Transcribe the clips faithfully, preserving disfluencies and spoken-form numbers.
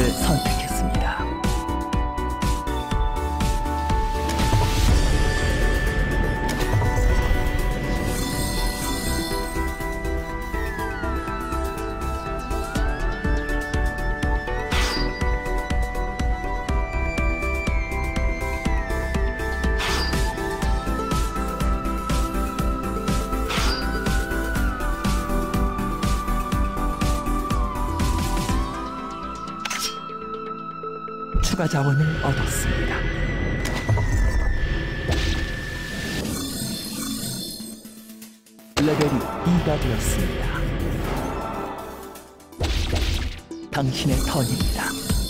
자원을 선택했습니다. 추가 자원을 얻었습니다. 레벨이 이가 되었습니다. 당신의 턴입니다.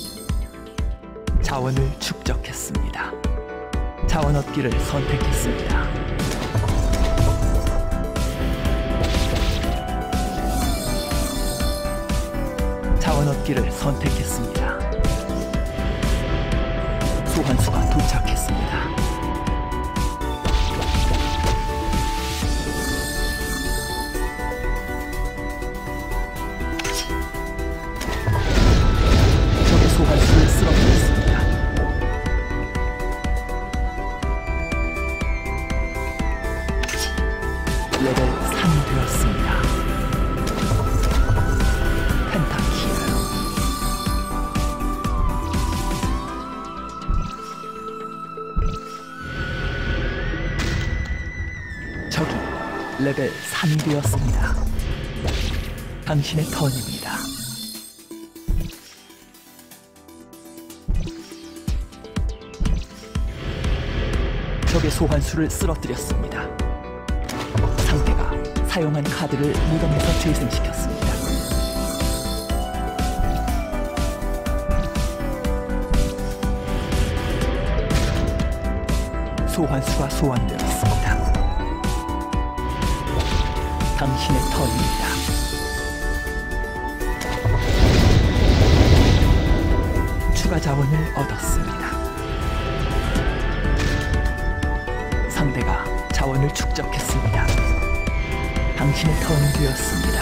자원을 축적했습니다. 자원 얻기를 선택했습니다. 자원 얻기를 선택했습니다. 소환수가 도착했습니다. 적의 소환수를 쓰러뜨렸습니다. 레벨 삼이 되었습니다. 펜타킬. 적이 레벨 삼이 되었습니다. 당신의 턴입니다. 적의 소환수를 쓰러뜨렸습니다. 상대가 사용한 카드를 무덤에서 재생시켰습니다. 소환수가 소환되었습니다. 당신의 턴입니다. 추가 자원을 얻었습니다. 상대가 자원을 축적했습니다. 당신의 턴이 되었습니다.